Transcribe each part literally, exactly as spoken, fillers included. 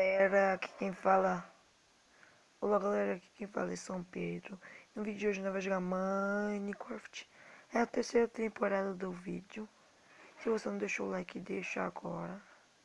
galera, aqui quem fala. Olá galera, aqui quem fala é São Pedro. No vídeo de hoje nós vamos jogar Minecraft. É a terceira temporada do vídeo. Se você não deixou o like, deixa agora.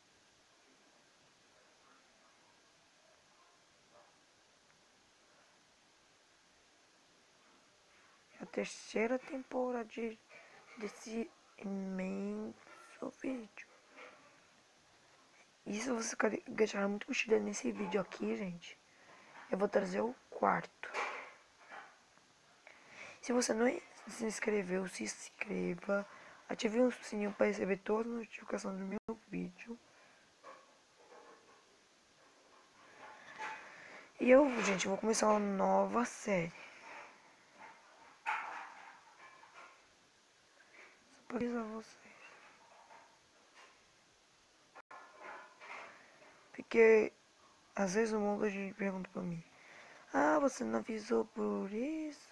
É a terceira temporada de, desse imenso vídeo. E se você deixar muito curtida nesse vídeo aqui, gente, eu vou trazer o quarto. Se você não se inscreveu, se inscreva. Ative o sininho para receber todas as notificações do meu vídeo. E eu, gente, vou começar uma nova série. Só para avisar vocês. Porque às vezes o mundo a gente pergunta pra mim: ah, você não avisou por isso?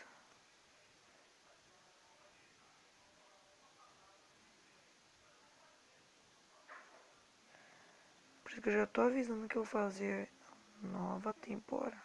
Por isso que eu já tô avisando que eu vou fazer nova temporada.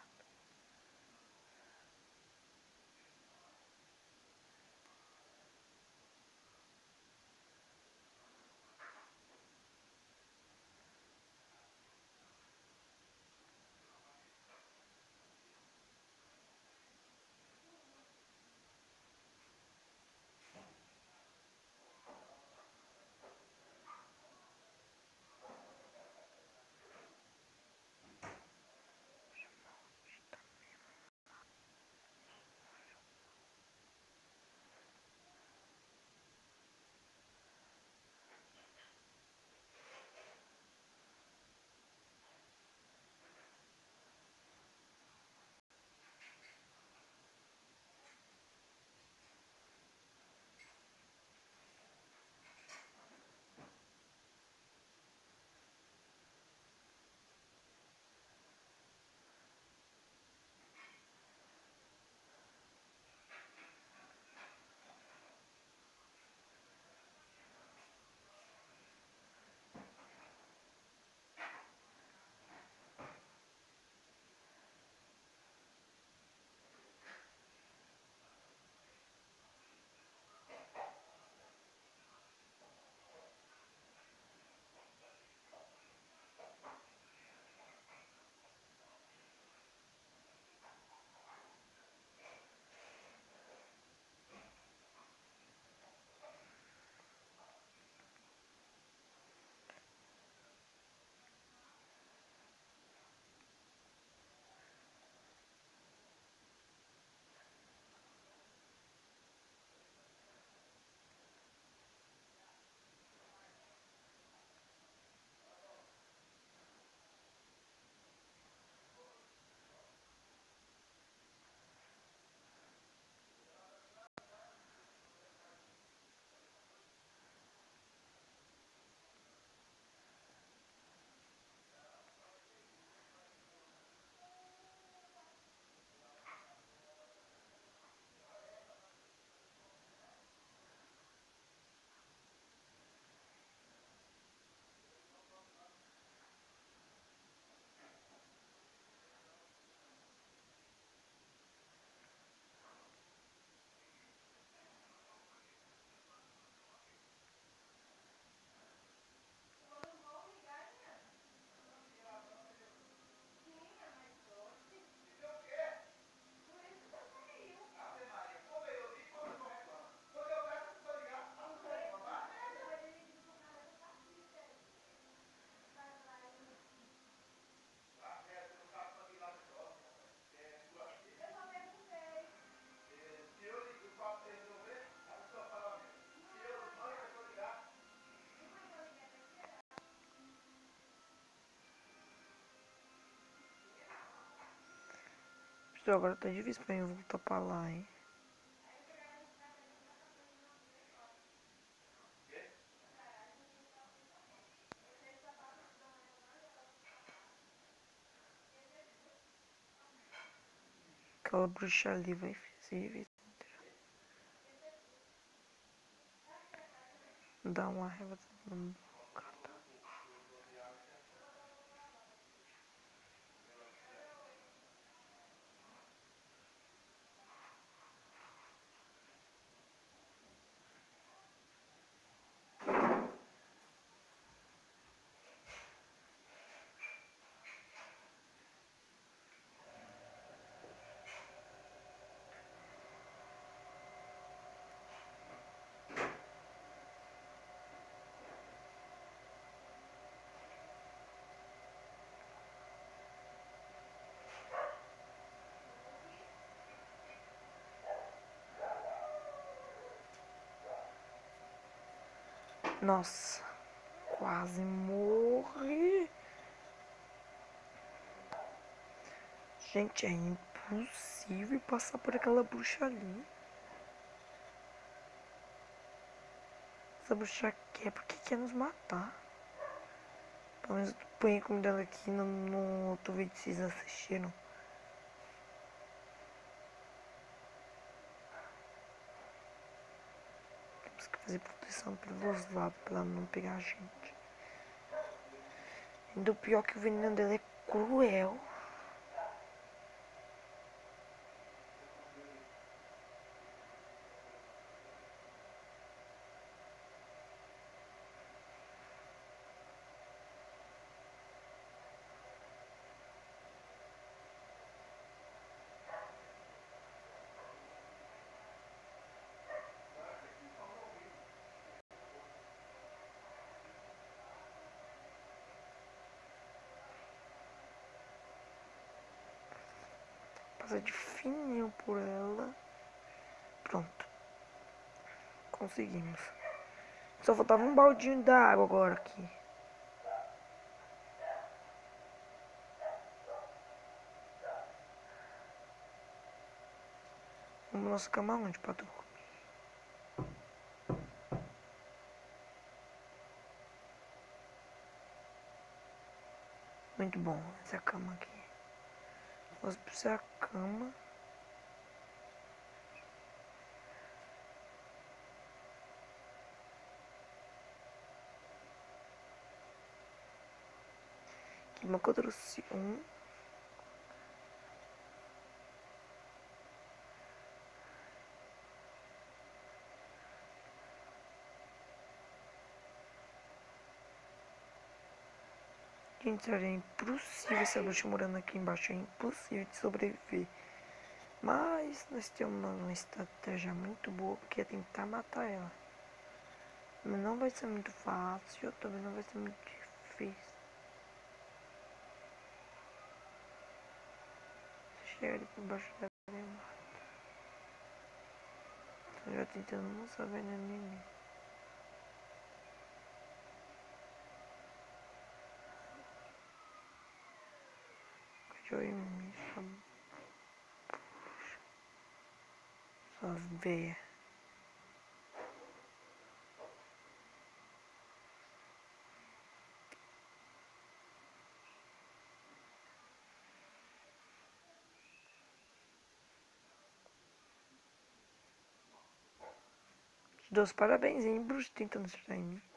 Pessoal, agora tá difícil pra mim voltar pra lá, hein? Aquela bruxa ali vai se dar uma raiva. Nossa, quase morri. Gente, é impossível passar por aquela bruxa ali. Essa bruxa quer porque quer nos matar. Pelo menos eu ponho comida dela aqui no, no outro vídeo que vocês assistiram. Temos que fazer proteção pelos lados pra ela não pegar a gente. Ainda o pior que o veneno dela é cruel. Passa de fininho por ela. Pronto. Conseguimos. Só faltava um baldinho da água agora aqui. Vamos nossa cama onde pra dormir? Muito bom essa cama aqui. Vamos precisar a cama. Que bom que eu trouxe um. Gente, é impossível essa bruxa morando aqui embaixo. É impossível de sobreviver. Mas nós temos uma estratégia muito boa que é tentar matar ela. Mas não vai ser muito fácil, também não vai ser muito difícil. Se chegar ali por baixo da areia, eu mato. Tô já tentando não saber na minha. Cachorro em mim, só veia. Te dou os parabéns, hein, bruxo, tentando acertar em mim.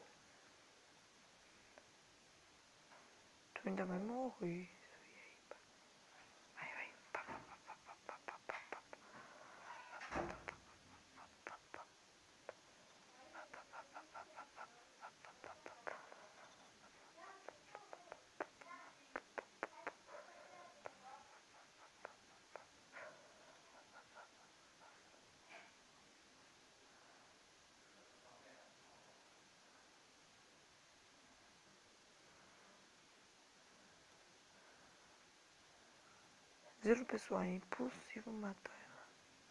Tu ainda vai morrer. Vai, vai. Pá, pá, pá, pá, pá, pá, pá, pá, pá. Zero pessoal, é impossível matar ela.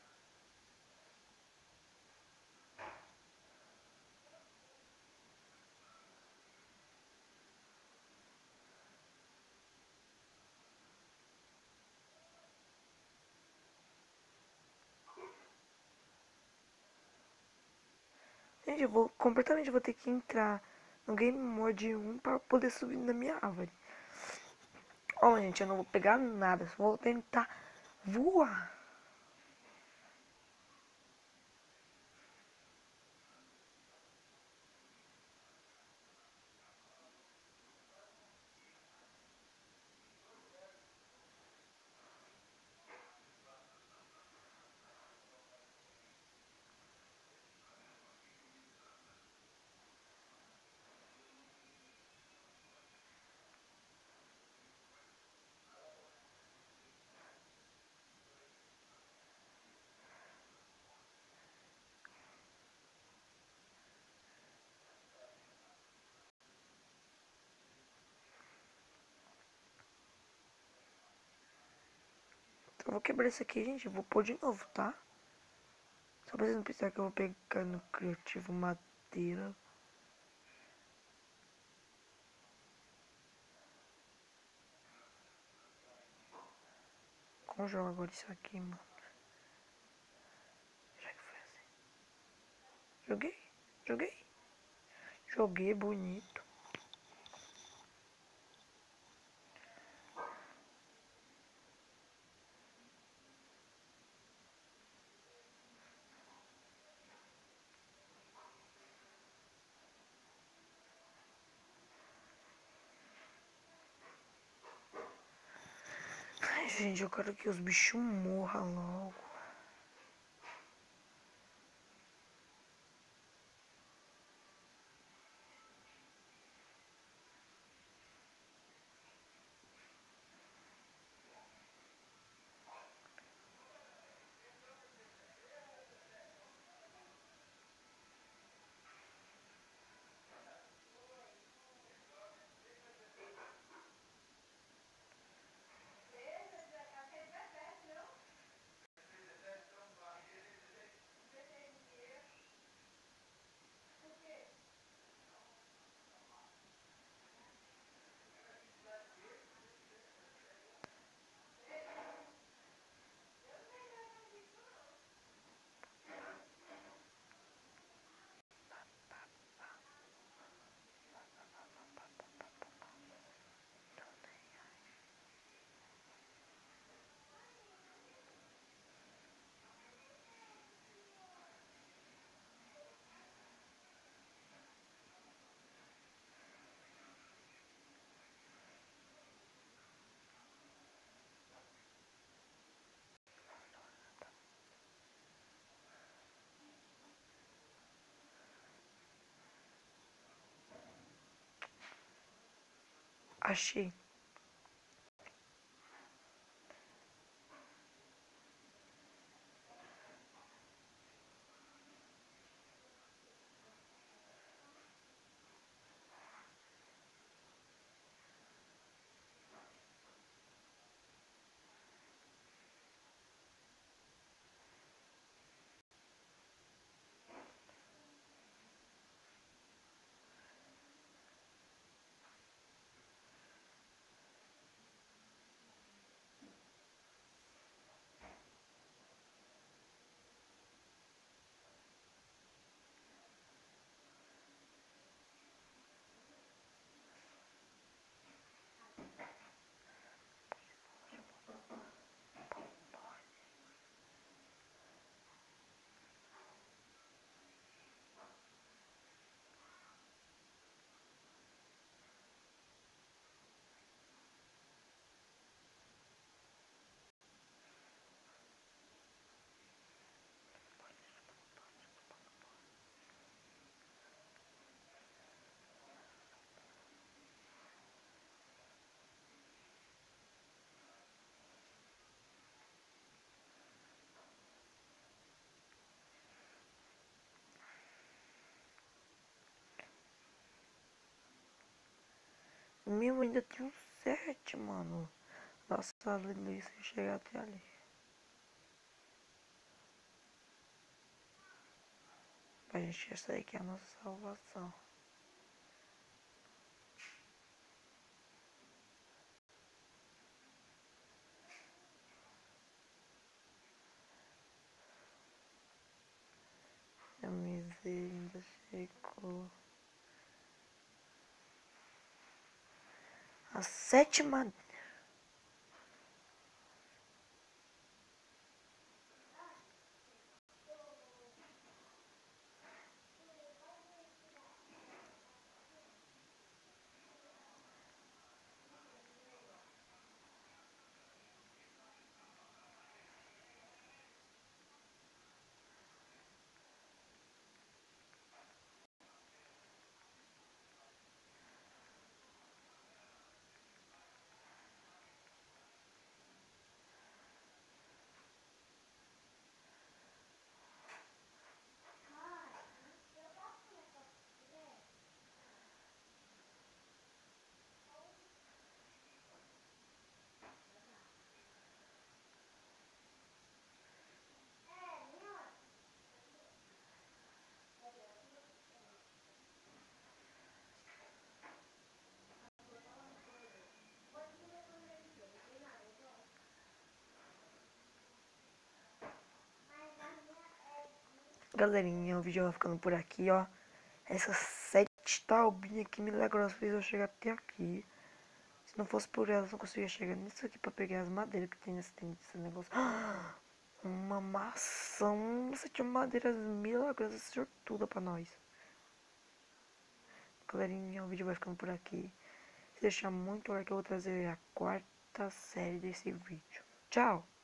Gente, eu vou completamente vou ter que entrar no Game Mode um para poder subir na minha árvore. Ó, oh, gente, eu não vou pegar nada, só vou tentar voar. Então eu vou quebrar isso aqui, gente. Eu vou pôr de novo, tá? Só pra vocês não pensarem que eu vou pegar no criativo madeira. Vamos jogar agora isso aqui, mano. Já que foi assim. Joguei? Joguei? Joguei bonito. Ai, gente, eu quero que os bichos morram logo. Achei. O meu ainda tem um sete, mano. Nossa, linguiça chegar até ali. Pra gente, essa aí que é a nossa salvação. A miséria ainda chegou. A sétima. Galerinha, o vídeo vai ficando por aqui, ó. Essas sete taubinhas que milagrosas fez eu chegar até aqui. Se não fosse por elas, eu não conseguia chegar nisso aqui pra pegar as madeiras que tem nesse, tem nesse negócio. Uma maçã. Você tinha madeiras milagrosas, sortuda pra nós. Galerinha, o vídeo vai ficando por aqui. Se deixar muito like, eu vou trazer a quarta série desse vídeo. Tchau!